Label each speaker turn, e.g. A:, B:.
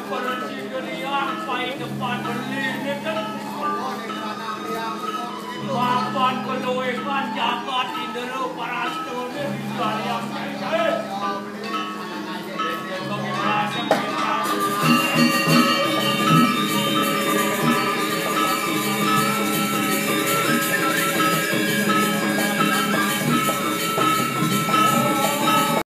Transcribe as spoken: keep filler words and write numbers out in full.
A: yang pai depan beli ni kan. Papan peluang jagat indera parastu ni yang